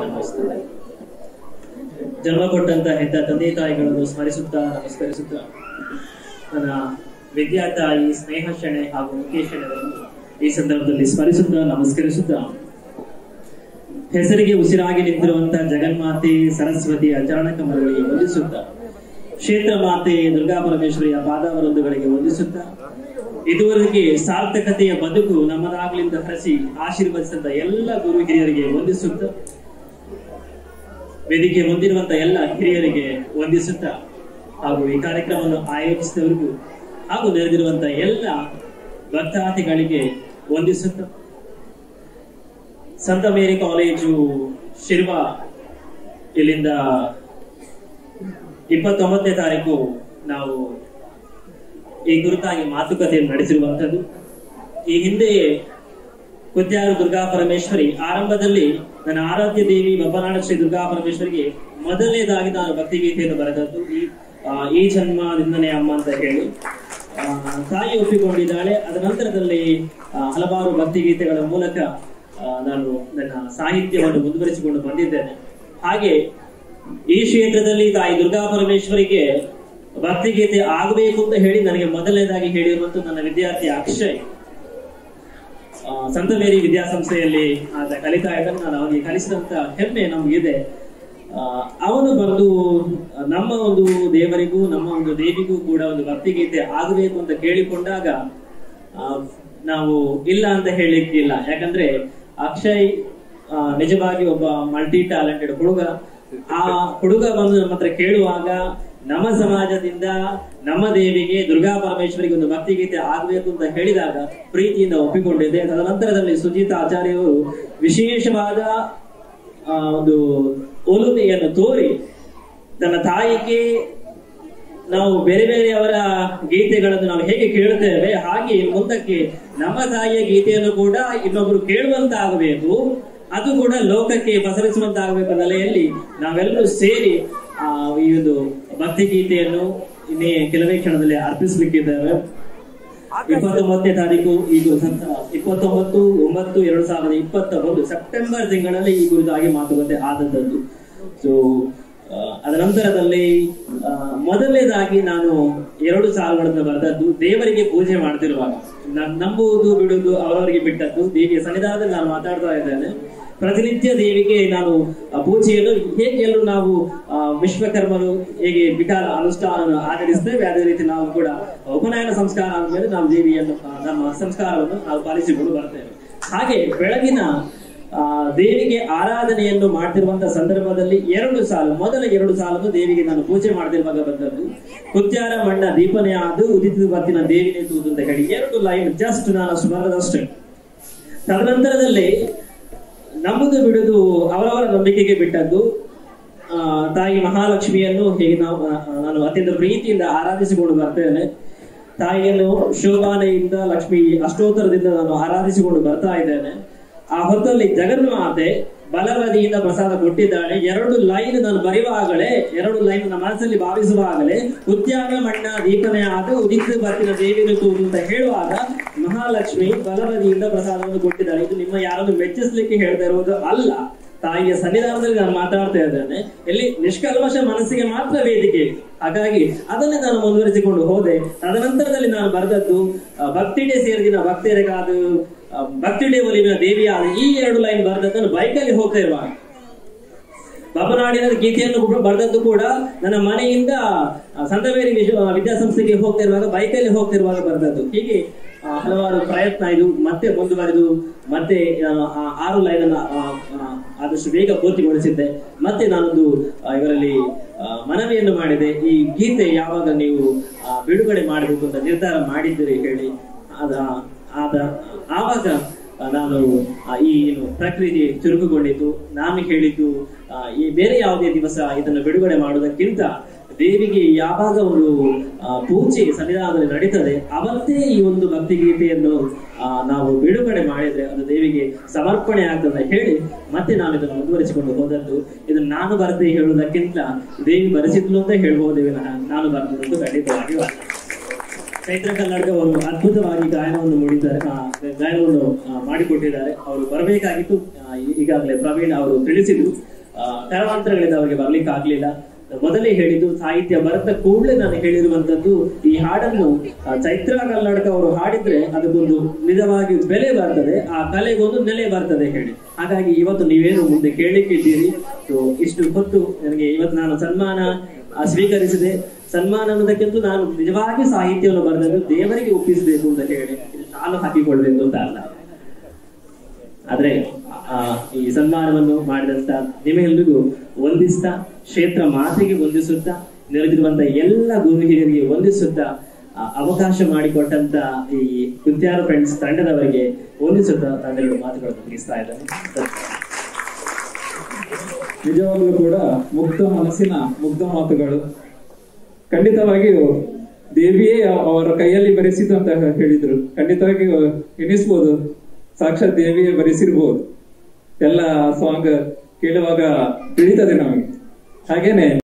ನಮಸ್ತೆ. ಜನ್ಮ ಕೊಟ್ಟಂತ ಹೆತ್ತ ತಂದೆ ತಾಯಿಗಳನ್ನು ಸ್ಮರಿಸುತ್ತಾ ನಮಸ್ಕರಿಸುತ್ತಾ ನನ್ನ ವಿದ್ಯಾ ತಾಯಿ ಸ್ನೇಹ ಶೆಣೆ ಹಾಗೂ ಮುಖೇಶ್ ಶೆಣೆಗಳನ್ನು ಈ ಸಂದರ್ಭದಲ್ಲಿ ಸ್ಮರಿಸುತ್ತಾ ನಮಸ್ಕರಿಸುತ್ತಾ ಹೆಸರಿಗೆ ಉಸಿರಾಗಿ ನಿಂತಿರುವಂತಹ ಜಗನ್ಮಾತೆ ಸರಸ್ವತಿಯ ಚರಣ ಕಮಲಗಳಿಗೆ ವಂದಿಸುತ್ತಾ ಕ್ಷೇತ್ರ ಮಾತೆ ದುರ್ಗಾ ಪರಮೇಶ್ವರಿಯ ಪಾದಾವರೊಂದುಗಳಿಗೆ ವಂದಿಸುತ್ತಾ ಇದುವರೆಗೆ ಸಾರ್ಥಕತೆಯ ಬದುಕು ನಮ್ಮದಾಗಲಿಂದ ಹರಸಿ ಆಶೀರ್ವದಿಸಿದ ಎಲ್ಲ ಗುರು ಹಿರಿಯರಿಗೆ ವಂದಿಸುತ್ತಾ ವೇದಿಕೆ ಹೊಂದಿರುವಂತಹ ಎಲ್ಲ ಹಿರಿಯರಿಗೆ ವಂದಿಸುತ್ತಾ ಹಾಗೂ ಈ ಕಾರ್ಯಕ್ರಮವನ್ನು ಆಯೋಜಿಸಿದವರಿಗೂ ಹಾಗೂ ನೆರೆದಿರುವಂತಹ ಎಲ್ಲ ಭಕ್ತಾದಿಗಳಿಗೆ ವಂದಿಸುತ್ತಾ ಸಂತ ಮೇರಿ ಕಾಲೇಜು ಶಿರ್ವ ಇಲ್ಲಿಂದ 29ನೇ ತಾರೀಕು ನಾವು ಈ ಕುರಿತಾಗಿ ಮಾತುಕತೆಯನ್ನು ನಡೆಸಿರುವಂತದ್ದು. ಈ ಹಿಂದೆ ಕುತ್ಯಾರು ದುರ್ಗಾ ಪರಮೇಶ್ವರಿ ಆರಂಭದಲ್ಲಿ ನನ್ನ ಆರಾಧ್ಯ ದೇವಿ ಬಬ್ಬನಾಡ ಶ್ರೀ ದುರ್ಗಾ ಪರಮೇಶ್ವರಿಗೆ ಮೊದಲನೇದಾಗಿ ನಾನು ಭಕ್ತಿಗೀತೆಯನ್ನು ಬರೆದದ್ದು ಈ ಜನ್ಮ ನಿಂದನೆ ಅಮ್ಮ ಅಂತ ಹೇಳಿ ತಾಯಿ ಒಪ್ಪಿಕೊಂಡಿದ್ದಾಳೆ. ಅದ ನಂತರದಲ್ಲಿ ಹಲವಾರು ಭಕ್ತಿಗೀತೆಗಳ ಮೂಲಕ ನಾನು ನನ್ನ ಸಾಹಿತ್ಯವನ್ನು ಮುಂದುವರಿಸಿಕೊಂಡು ಬಂದಿದ್ದೇನೆ. ಹಾಗೆ ಈ ಕ್ಷೇತ್ರದಲ್ಲಿ ತಾಯಿ ದುರ್ಗಾ ಪರಮೇಶ್ವರಿಗೆ ಭಕ್ತಿಗೀತೆ ಆಗಬೇಕು ಅಂತ ಹೇಳಿ ನನಗೆ ಮೊದಲನೇದಾಗಿ ಹೇಳಿರುವಂತ ನನ್ನ ವಿದ್ಯಾರ್ಥಿ ಅಕ್ಷಯ್ ಸಂತ ಮೇರಿ ವಿದ್ಯಾಸಂಸ್ಥೆಯಲ್ಲಿ ಕಲಿತಾ ಇದ್ದ ನಾನು ಅವನಿಗೆ ಕಲಿಸಿದಂತ ಹೆಮ್ಮೆ ನಮಗಿದೆ. ಅವನು ಬರೆದು ನಮ್ಮ ಒಂದು ದೇವರಿಗೂ ನಮ್ಮ ಒಂದು ದೇವಿಗೂ ಕೂಡ ಒಂದು ಭಕ್ತಿಗೀತೆ ಆಗಬೇಕು ಅಂತ ಕೇಳಿಕೊಂಡಾಗ ನಾವು ಇಲ್ಲ ಅಂತ ಹೇಳಲಿಕ್ಕಿಲ್ಲ. ಯಾಕಂದ್ರೆ ಅಕ್ಷಯ್ ನಿಜವಾಗಿ ಒಬ್ಬ ಮಲ್ಟಿ ಟ್ಯಾಲೆಂಟೆಡ್ ಹುಡುಗ. ಆ ಹುಡುಗ ಬಂದು ನಮ್ಮ ಹತ್ರ ಕೇಳುವಾಗ ನಮ್ಮ ಸಮಾಜದಿಂದ ನಮ್ಮ ದೇವಿಗೆ ದುರ್ಗಾ ಪರಮೇಶ್ವರಿಗೆ ಒಂದು ಭಕ್ತಿಗೀತೆ ಆಗಬೇಕು ಅಂತ ಹೇಳಿದಾಗ ಪ್ರೀತಿಯಿಂದ ಒಪ್ಪಿಕೊಂಡಿದ್ದೆ. ತದನಂತರದಲ್ಲಿ ಸುಜಿತ್ ಆಚಾರ್ಯವರು ವಿಶೇಷವಾದ ಒಂದು ಒಲುಮೆಯನ್ನು ತೋರಿ ತನ್ನ ತಾಯಿಗೆ ನಾವು ಬೇರೆ ಬೇರೆಯವರ ಗೀತೆಗಳನ್ನು ನಾವು ಹೇಗೆ ಕೇಳುತ್ತೇವೆ ಹಾಗೆ ಮುಂದಕ್ಕೆ ನಮ್ಮ ತಾಯಿಯ ಗೀತೆಯನ್ನು ಕೂಡ ಇನ್ನೊಬ್ರು ಕೇಳುವಂತಾಗಬೇಕು, ಅದು ಕೂಡ ಲೋಕಕ್ಕೆ ಪಸರಿಸುವಂತಾಗಬೇಕು ಅನ್ನೋ ನೆಲೆಯಲ್ಲಿ ನಾವೆಲ್ಲರೂ ಸೇರಿ ಈ ಒಂದು ಭಕ್ತಿ ಗೀತೆಯನ್ನು ಇನ್ನೇ ಕೆಲವೇ ಕ್ಷಣದಲ್ಲಿ ಅರ್ಪಿಸಲಿಕ್ಕಿದ್ದೇವೆ. 29ನೇ ತಾರೀಕು ಇದು 29/9/2021 ಸೆಪ್ಟೆಂಬರ್ ತಿಂಗಳಲ್ಲಿ ಈ ಕುರಿತಾಗಿ ಮಾತುಕತೆ ಆದದ್ದು. ಸೊ ಅದ ನಂತರದಲ್ಲಿ ಮೊದಲನೇದಾಗಿ ನಾನು 2 ಸಾಲುಗಳನ್ನು ಬರೆದದ್ದು ದೇವರಿಗೆ ಪೂಜೆ ಮಾಡ್ತಿರುವಾಗ. ನಂಬುವುದು ಬಿಡುವುದು ಅವರವರಿಗೆ ಬಿಟ್ಟದ್ದು. ದೇವಿಯ ಸನ್ನಿಧಾನದಲ್ಲಿ ನಾನು ಮಾತಾಡ್ತಾ ಇದ್ದೇನೆ. ಪ್ರತಿನಿತ್ಯ ದೇವಿಗೆ ನಾನು ಪೂಜೆಯನ್ನು ಹೇಗೆ ಎಲ್ಲರೂ ನಾವು ವಿಶ್ವಕರ್ಮರು ಹೇಗೆ ವಿಕಾಲ ಅನುಷ್ಠಾನ ಆಚರಿಸ್ತೇವೆ ಅದೇ ರೀತಿ ನಾವು ಕೂಡ ಉಪನಯನ ಸಂಸ್ಕಾರ ಆದ್ಮೇಲೆ ನಾವು ದೇವಿಯನ್ನು ನಮ್ಮ ಸಂಸ್ಕಾರವನ್ನು ನಾವು ಪಾಲಿಸಿಕೊಂಡು ಬರ್ತೇವೆ. ಹಾಗೆ ಬೆಳಗಿನ ದೇವಿಗೆ ಆರಾಧನೆಯನ್ನು ಮಾಡ್ತಿರುವಂತಹ ಸಂದರ್ಭದಲ್ಲಿ 2 ಸಾಲು, ಮೊದಲ 2 ಸಾಲನ್ನು ದೇವಿಗೆ ನಾನು ಪೂಜೆ ಮಾಡ್ತಿರುವಾಗ ಬಂದದ್ದು. ಕುತ್ಯಾರ ಮಣ್ಣ ದೀಪನೆ ಆದು ಉದಿತ ಬತ್ತಿನ ದೇವಿನೇ ತೂದು ಅಂತ ಹೇಳಿ 2 ಲೈನ್ ಜಸ್ಟ್ ನಾನು ಅಷ್ಟು ಬರದಷ್ಟೇ. ತದನಂತರದಲ್ಲಿ ನಮ್ಮದು ಬಿಡುದು ಅವರವರ ನಂಬಿಕೆಗೆ ಬಿಟ್ಟದ್ದು. ತಾಯಿ ಮಹಾಲಕ್ಷ್ಮಿಯನ್ನು ಹೇಗೆ ನಾನು ಅತ್ಯಂತ ಪ್ರೀತಿಯಿಂದ ಆರಾಧಿಸಿಕೊಂಡು ಬರ್ತೇನೆ. ತಾಯಿಯನ್ನು ಶೋಭಾನೆಯಿಂದ ಲಕ್ಷ್ಮಿ ಅಷ್ಟೋತ್ತರದಿಂದ ನಾನು ಆರಾಧಿಸಿಕೊಂಡು ಬರ್ತಾ ಇದ್ದೇನೆ. ಆ ಹೊತ್ತಲ್ಲಿ ಜಗನ್ಮಾತೆ ಬಲಬದಿಯಿಂದ ಪ್ರಸಾದ ಕೊಟ್ಟಿದ್ದಾಳೆ. 2 ಲೈನ್ ನಾನು ಬರೆಯುವಾಗಲೇ 2 ಲೈನ್ ನನ್ನ ಮನಸ್ಸಲ್ಲಿ ಭಾವಿಸುವಾಗಲೇ ಉದ್ಯಾನ ಮಣ್ಣ ದೀಪನೆ ಆದ ಉದಿತ ಬತ್ತಿನ ದೇವಿನ ತೂರು ಅಂತ ಹೇಳುವಾಗ ಮಹಾಲಕ್ಷ್ಮಿ ಬಲಬದಿಯಿಂದ ಪ್ರಸಾದವನ್ನು ಕೊಟ್ಟಿದ್ದಾಳೆ. ಇದು ನಿಮ್ಮ ಯಾರನ್ನು ಮೆಚ್ಚಿಸ್ಲಿಕ್ಕೆ ಹೇಳ್ತಾ ಇರುವುದು ಅಲ್ಲ, ತಾಯಿಯ ಸನ್ನಿಧಾನದಲ್ಲಿ ನಾನು ಮಾತಾಡ್ತಾ ಇದ್ದೇನೆ. ಇಲ್ಲಿ ನಿಷ್ಕಲ್ಮಶ ಮನಸ್ಸಿಗೆ ಮಾತ್ರ ವೇದಿಕೆ. ಹಾಗಾಗಿ ಅದನ್ನೇ ನಾನು ಮುಂದುವರಿಸಿಕೊಂಡು ಹೋದೆ. ತದನಂತರದಲ್ಲಿ ನಾನು ಬರೆದದ್ದು ಭಕ್ತಿ ಡೇ ಸೇರಿದಿನ ಭಕ್ತಿಯರಿಗಾದು ಭಕ್ತಿ ಡೇ ಒಲಿವಿನ ದೇವಿಯಾದ ಈ 2 ಲೈನ್ ಬರೆದದ್ದನ್ನು ಬೈಕಲ್ಲಿ ಹೋಗ್ತಾ ಇರುವಾಗ. ಬಬ್ಬನಾಡಿನ ಗೀತೆಯನ್ನು ಬರೆದದ್ದು ಕೂಡ ನನ್ನ ಮನೆಯಿಂದ ಸಂತ ಮೇರಿ ವಿದ್ಯಾಸಂಸ್ಥೆಗೆ ಹೋಗ್ತಾ ಇರುವಾಗ ಬೈಕಲ್ಲಿ ಹೋಗ್ತಿರುವಾಗ ಬರೆದದ್ದು. ಹೀಗೆ ಹಲವಾರು ಪ್ರಯತ್ನ ಇದು ಮತ್ತೆ ಮುಂದುವರೆದು ಮತ್ತೆ 6 ಲೈನ್ ಅನ್ನು ಆದಷ್ಟು ಬೇಗ ಪೂರ್ತಿಗೊಳಿಸಿದ್ದೆ. ಮತ್ತೆ ನಾನೊಂದು ಇವರಲ್ಲಿ ಮನವಿಯನ್ನು ಮಾಡಿದೆ, ಈ ಗೀತೆ ಯಾವಾಗ ನೀವು ಬಿಡುಗಡೆ ಮಾಡಬೇಕು ಅಂತ ನಿರ್ಧಾರ ಮಾಡಿದ್ದೀರಿ ಹೇಳಿ. ಆವಾಗ ನಾನು ಈ ಪ್ರಕ್ರಿಯೆ ಚುರುಕುಗೊಂಡಿತು. ನಾನು ಹೇಳಿದ್ದು ಈ ಬೇರೆ ಯಾವುದೇ ದಿವಸ ಇದನ್ನು ಬಿಡುಗಡೆ ಮಾಡುವುದಕ್ಕಿಂತ ದೇವಿಗೆ ಯಾವಾಗ ಒಂದು ಪೂಜೆ ಸನ್ನಿಧಾನದಲ್ಲಿ ನಡೀತದೆ ಅವತ್ತೇ ಈ ಒಂದು ಭಕ್ತಿ ಗೀತೆಯನ್ನು ನಾವು ಬಿಡುಗಡೆ ಮಾಡಿದ್ರೆ ಅದು ದೇವಿಗೆ ಸಮರ್ಪಣೆ ಆಗ್ತದೆ ಹೇಳಿ ಮತ್ತೆ ನಾನು ಇದನ್ನು ಮುಂದುವರಿಸಿಕೊಂಡು ಹೋದದ್ದು. ಇದನ್ನು ನಾನು ಬರೆದೇ ಹೇಳುವುದಕ್ಕಿಂತ ದೇವಿ ಬರೆಸಿದ್ಲು ಅಂತ ಹೇಳ್ಬಹುದೇ ವಿನಃ ನಾನು ಬರೆದದ್ದು ಖಂಡಿತವಾಗಿ ಚೈತ್ರ ಕನ್ನಡಕ ಅವರು ಅದ್ಭುತವಾಗಿ ಗಾಯನವನ್ನು ಮಾಡಿಕೊಟ್ಟಿದ್ದಾರೆ. ಅವರು ಬರಬೇಕಾಗಿತ್ತು ಈಗಾಗಲೇ ಪ್ರವೀಣ್ ಅವರು ತಿಳಿಸಿದ್ರು. ಕಾರಣಾಂತರಗಳಿಂದ ಅವರಿಗೆ ಬರ್ಲಿಕ್ಕೆ ಆಗ್ಲಿಲ್ಲ. ಮೊದಲೇ ಹೇಳಿದ್ದು ಸಾಹಿತ್ಯ ಬರೆದ ಕೂಡಲೇ ನಾನು ಹೇಳಿರುವಂತದ್ದು, ಈ ಹಾಡನ್ನು ಚೈತ್ರ ಕಲ್ಲಡ್ಕ ಅವರು ಹಾಡಿದ್ರೆ ಅದಕ್ಕೊಂದು ನಿಜವಾಗಿ ಬೆಲೆ ಬರ್ತದೆ, ಆ ಕಲೆಗೊಂದು ನೆಲೆ ಬರ್ತದೆ ಹೇಳಿ. ಹಾಗಾಗಿ ಇವತ್ತು ನೀವೇನು ಮುಂದೆ ಕೇಳಿಕ್ಕಿದ್ದೀರಿ. ಇಷ್ಟು ಹೊತ್ತು ನನಗೆ ಇವತ್ತು ನಾನು ಸನ್ಮಾನ ಸ್ವೀಕರಿಸಿದೆ. ಸನ್ಮಾನ ಅನ್ನೋದಕ್ಕಿಂತ ನಾನು ನಿಜವಾಗಿ ಸಾಹಿತ್ಯವನ್ನು ಬರೆದದ್ದು ದೇವರಿಗೆ ಒಪ್ಪಿಸಬೇಕು ಅಂತ ಹೇಳಿ, ನಾನು ಹಾಕಿಕೊಳ್ಬೇಕು ಅಂತ ಅಲ್ಲ. ಆದ್ರೆ ಈ ಸನ್ಮಾನವನ್ನು ಮಾಡಿದಂತ ನಿಮ್ಮೆಲ್ಲರಿಗೂ ವಂದಿಸ್ತಾ, ಕ್ಷೇತ್ರ ಮಾತೆಗೆ ವಂದಿಸುತ್ತಾ, ನೆರೆದಿರುವಂತ ಎಲ್ಲ ಗುರು ಹಿರಿಯರಿಗೆ ವಂದಿಸುತ್ತಾ, ಅವಕಾಶ ಮಾಡಿಕೊಟ್ಟಂತ ಈ ಕುಂತ್ಯಾರ ಫ್ರೆಂಡ್ಸ್ ತಂಡದವರಿಗೆ ವಂದಿಸುತ್ತಾ ತಂಡಗಳು ಮಾತುಗಳನ್ನು ಮುಗಿಸ್ತಾ ಇದ್ದಾರೆ. ನಿಜವಾಗ್ಲೂ ಕೂಡ ಮುಗ್ಧ ಮನಸ್ಸಿನ ಮುಗ್ಧ ಮಾತುಗಳು. ಖಂಡಿತವಾಗಿಯೂ ದೇವಿಯೇ ಅವರ ಕೈಯಲ್ಲಿ ಬರೆಸಿದ್ದು ಅಂತ ಹೇಳಿದ್ರು. ಖಂಡಿತವಾಗಿಯೂ ಎನಿಸ್ಬೋದು, ಸಾಕ್ಷಾತ್ ದೇವಿಯೇ ಬರೆಸಿರ್ಬೋದು. ಎಲ್ಲ ಸಾಂಗ್ ಕೇಳುವಾಗ ತಿಳಿತದೆ ನಮಗೆ. ಹಾಗೇನೆ